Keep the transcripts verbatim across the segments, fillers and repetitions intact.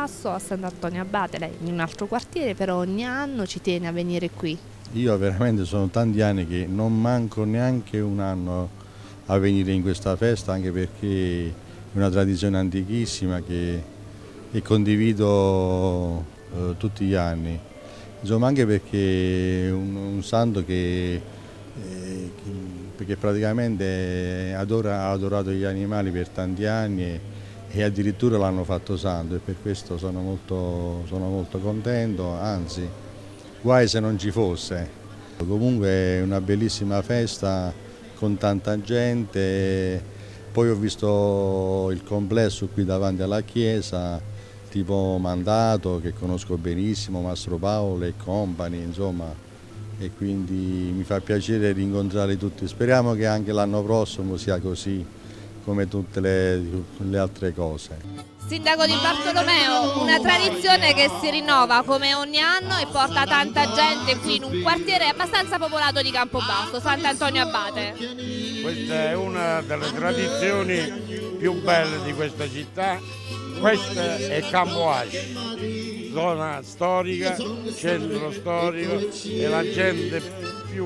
Campobasso, a Sant'Antonio Abate, lei in un altro quartiere, però ogni anno ci tiene a venire qui. Io veramente sono tanti anni che non manco neanche un anno a venire in questa festa, anche perché è una tradizione antichissima che, che condivido eh, tutti gli anni. Insomma, anche perché è un, un santo che, eh, che praticamente adora, ha adorato gli animali per tanti anni e, e addirittura l'hanno fatto santo, e per questo sono molto, sono molto contento, anzi guai se non ci fosse. Comunque è una bellissima festa con tanta gente, poi ho visto il complesso qui davanti alla chiesa, tipo Mandato, che conosco benissimo, Mastro Paolo e compagni, insomma, e quindi mi fa piacere rincontrare tutti. Speriamo che anche l'anno prossimo sia così, come tutte le, le altre cose. Sindaco Di Bartolomeo, una tradizione che si rinnova come ogni anno e porta tanta gente qui in un quartiere abbastanza popolato di Campobasso, Sant'Antonio Abate. Questa è una delle tradizioni più belle di questa città. Questa è Campo Asci, zona storica, centro storico, e la gente più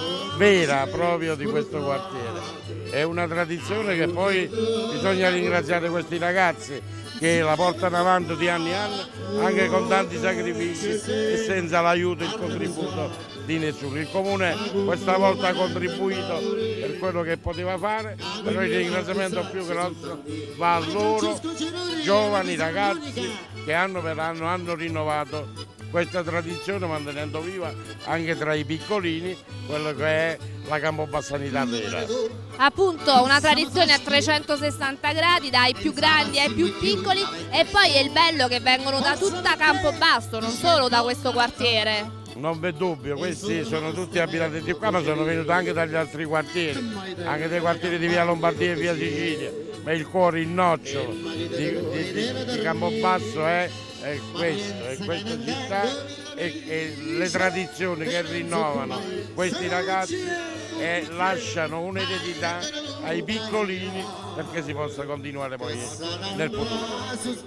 vera proprio di questo quartiere. È una tradizione che poi bisogna ringraziare questi ragazzi che la portano avanti di anni in anni, anche con tanti sacrifici e senza l'aiuto e il contributo di nessuno. Il Comune questa volta ha contribuito per quello che poteva fare, però il ringraziamento più grosso va a loro, giovani ragazzi che hanno per anno hanno rinnovato questa tradizione, mantenendo viva anche tra i piccolini quello che è la Campobassanità vera. Appunto una tradizione a trecentosessanta gradi, dai più grandi ai più piccoli, e poi è il bello che vengono da tutta Campobasso, non solo da questo quartiere. Non v'è dubbio, questi sono tutti abitanti di qua, ma sono venuti anche dagli altri quartieri, anche dai quartieri di via Lombardia e via Sicilia, ma il cuore, il nocciolo di, di, di, di Campobasso è, è questo, è questa città e, e le tradizioni che rinnovano questi ragazzi e lasciano un'eredità ai piccolini perché si possa continuare poi nel futuro.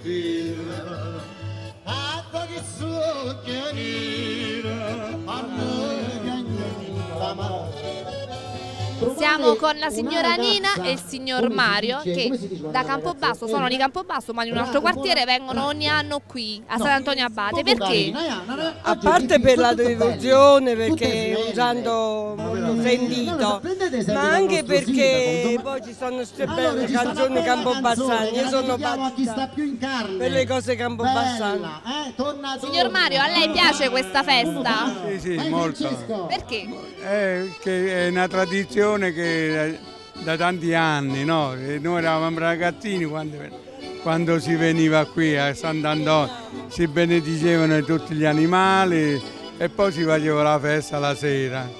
Siamo con la signora Nina e il signor Mario che da Campobasso, sono di Campobasso ma in un altro quartiere, vengono ogni anno qui a Sant'Antonio Abate. Perché? A parte per la devozione, perché è un santo molto sentito, ma anche perché poi ci sono queste belle canzoni campobassane. Io sono pazza per le cose campobassane. Signor Mario, a lei piace questa festa? Sì, sì, molto. Perché? È, che è una tradizione che da tanti anni, no? E noi eravamo ragazzini quando, quando si veniva qui a Sant'Antonio, si benedicevano tutti gli animali e poi si faceva la festa la sera.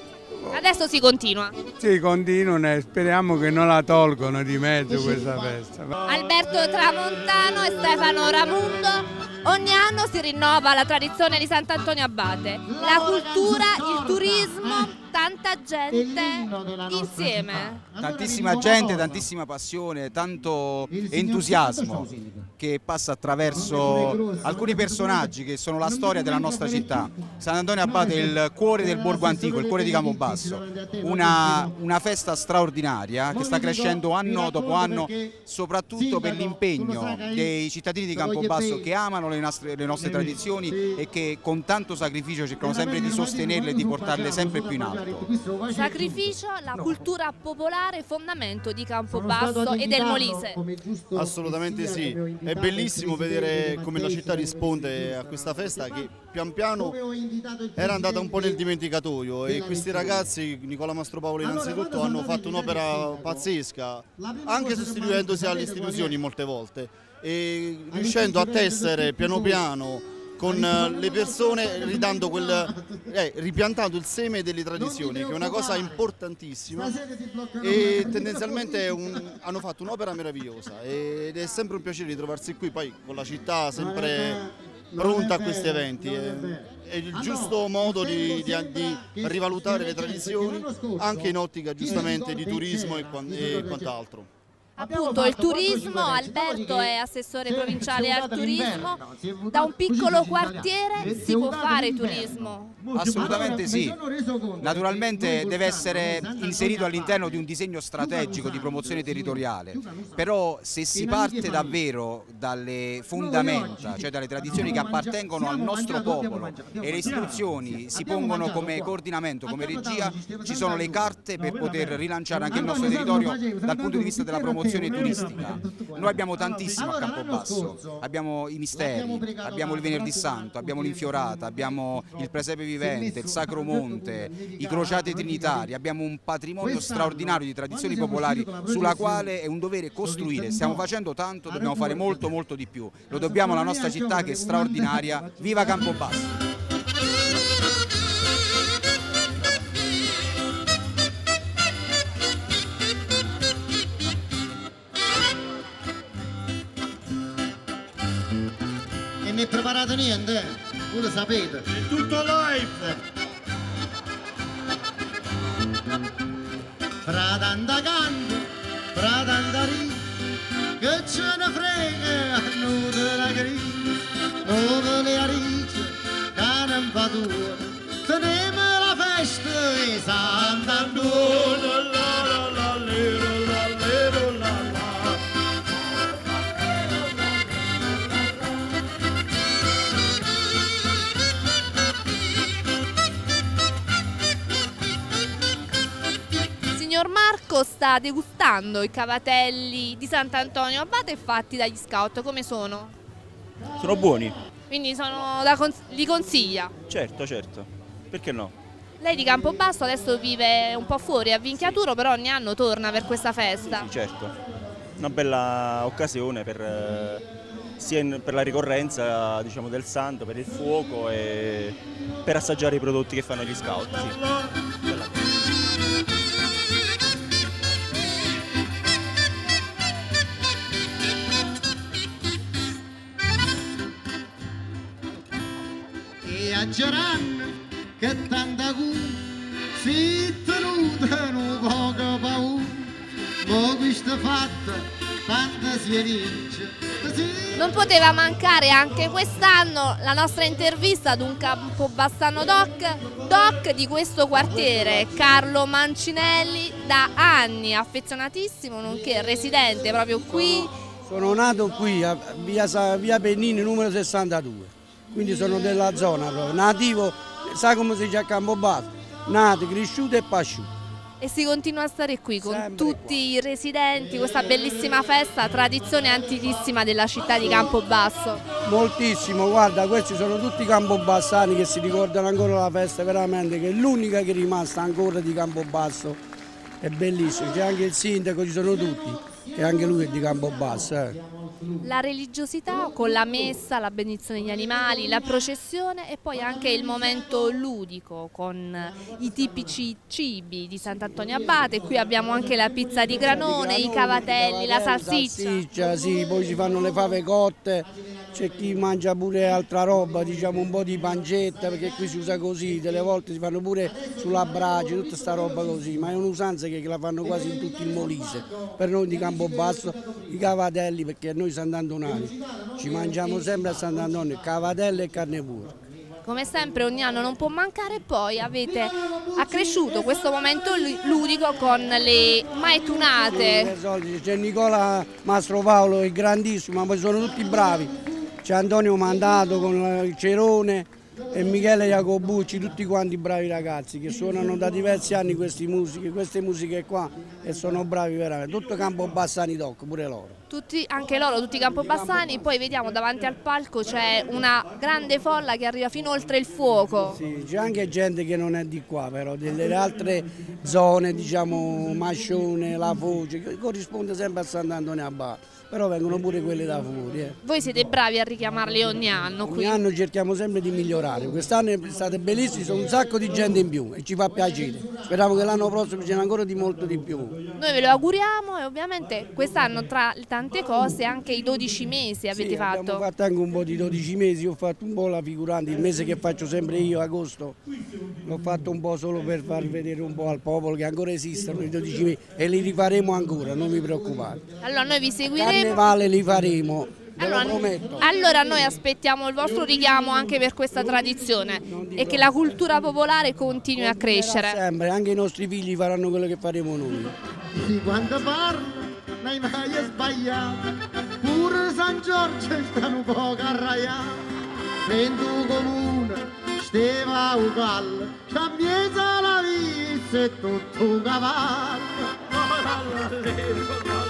Adesso si continua? Sì, continuano e speriamo che non la tolgono di mezzo questa festa. Alberto Tramontano e Stefano Ramundo. Ogni anno si rinnova la tradizione di Sant'Antonio Abate, la cultura, il turismo, tanta gente insieme. Tantissima gente, tantissima passione, tanto entusiasmo che passa attraverso alcuni personaggi che sono la storia della nostra città. Sant'Antonio Abate è il cuore del borgo antico, il cuore di Campobasso, una, una festa straordinaria che sta crescendo anno dopo anno, soprattutto per l'impegno dei cittadini di Campobasso che amano le nostre, le nostre tradizioni e che con tanto sacrificio cercano sempre di sostenerle e di portarle sempre più in alto. Sacrificio, la cultura popolare, fondamento di Campobasso e del Molise. Assolutamente sì, è bellissimo vedere come la città risponde a questa festa che pian piano era andata un po' nel dimenticatoio, e questi ragazzi, Nicola Mastropaolo innanzitutto, hanno fatto un'opera pazzesca, anche sostituendosi alle istituzioni molte volte e riuscendo a tessere piano piano con le persone, ridando quel, eh, ripiantando il seme delle tradizioni, che è una cosa importantissima, e tendenzialmente un, hanno fatto un'opera meravigliosa ed è sempre un piacere ritrovarsi qui, poi con la città sempre pronta a questi eventi. È, è il giusto modo di, di, di rivalutare le tradizioni anche in ottica giustamente di turismo e, e quant'altro. Appunto il turismo, Alberto è assessore provinciale al turismo, da un piccolo quartiere si può fare turismo? Assolutamente sì, naturalmente deve essere inserito all'interno di un disegno strategico di promozione territoriale, però se si parte davvero dalle fondamenta, cioè dalle tradizioni che appartengono al nostro popolo e le istituzioni si pongono come coordinamento, come regia, ci sono le carte per poter rilanciare anche il nostro territorio dal punto di vista della promozione turistica. Noi abbiamo tantissimo a Campobasso, abbiamo i misteri, abbiamo il Venerdì Santo, abbiamo l'Infiorata, abbiamo il Presepe Vivente, il Sacro Monte, i Crociate Trinitari, abbiamo un patrimonio straordinario di tradizioni popolari sulla quale è un dovere costruire. Stiamo facendo tanto, dobbiamo fare molto molto di più, lo dobbiamo alla nostra città che è straordinaria. Viva Campobasso! E non è preparato niente, voi lo sapete. È tutto live. Fratanda canto, fratanda ride, che ce ne frega a noi della crisi, noi le arice, che non fa tua, teniamo la festa di Sant'Antonio. Signor Marco sta degustando i cavatelli di Sant'Antonio Abate fatti dagli scout, come sono? Sono buoni. Quindi sono da cons- li consiglia? Certo, certo, perché no? Lei di Campobasso adesso vive un po' fuori a Vinchiaturo, però ogni anno torna per questa festa. Sì, certo, una bella occasione per, eh, sia in, per la ricorrenza, diciamo, del santo, per il fuoco e per assaggiare i prodotti che fanno gli scout. Sì. A Geranno che tanta cura si tenuta un poco paura, ma questa fatta tanta si vince. Non poteva mancare anche quest'anno la nostra intervista ad un campobassano doc, doc di questo quartiere, Carlo Mancinelli, da anni affezionatissimo, nonché residente proprio qui. Sono nato qui a via, via Pennini numero sessantadue. Quindi sono della zona proprio, nativo, sa come si dice a Campobasso, nato, cresciuto e pasciuto. E si continua a stare qui con Sempre tutti qua. i residenti, questa bellissima festa, tradizione antichissima della città di Campobasso. Moltissimo, guarda, questi sono tutti campobassani che si ricordano ancora la festa, veramente, che è l'unica che è rimasta ancora di Campobasso, è bellissimo, c'è anche il sindaco, ci sono tutti, e anche lui è di Campobasso. Eh. La religiosità con la messa, la benedizione degli animali, la processione e poi anche il momento ludico con i tipici cibi di Sant'Antonio Abate. Qui abbiamo anche la pizza di granone, i cavatelli, la salsiccia. salsiccia sì, poi si fanno le fave cotte, c'è chi mangia pure altra roba, diciamo un po' di pancetta, perché qui si usa così, delle volte si fanno pure sulla brace, tutta sta roba così, ma è un'usanza che la fanno quasi in tutto il Molise. Per noi di Campobasso i cavatelli, perché noi sant'antonani ci mangiamo sempre a Sant'Antonio, cavatelli e carne pura. Come sempre ogni anno non può mancare, poi avete accresciuto questo momento ludico con le maitunate. C'è Nicola Mastro Paolo, è grandissimo, ma poi sono tutti bravi. C'è Antonio Mandato con il Cerone e Michele Jacobucci, tutti quanti bravi ragazzi che suonano da diversi anni queste musiche, queste musiche qua e sono bravi veramente. Tutto Campobassani doc, pure loro. Tutti, anche loro, tutti campobassani, poi vediamo davanti al palco c'è una grande folla che arriva fino oltre il fuoco. Sì, c'è anche gente che non è di qua però, delle altre zone, diciamo Mascione, La Foce, che corrisponde sempre a Sant'Antonio Abate. Però vengono pure quelle da fuori. Eh. Voi siete bravi a richiamarli ogni anno qui. Ogni anno cerchiamo sempre di migliorare. contrario, quest'anno è stato bellissimo, ci sono un sacco di gente in più e ci fa piacere. Speriamo che l'anno prossimo ci sia ancora di molto di più. Noi ve lo auguriamo e ovviamente quest'anno tra le tante cose anche i dodici mesi avete sì, fatto. Abbiamo fatto anche un po' di dodici mesi, ho fatto un po' la figurante, il mese che faccio sempre io, agosto, l'ho fatto un po' solo per far vedere un po' al popolo che ancora esistono i dodici mesi e li rifaremo ancora, non vi preoccupate. Allora noi vi seguiremo. Carnevale li faremo, ve allora, lo prometto. Allora noi aspettiamo il vostro richiamo anche per questa tradizione e che la cultura popolare continui a crescere. Sempre, anche i nostri figli faranno quello che faremo noi. Sì, quando parla, non hai mai sbagliato, pure San Giorgio sta un po' carraiato, in tuo comune steva un gallo, c'ha mezza la vista e tutto un cavallo.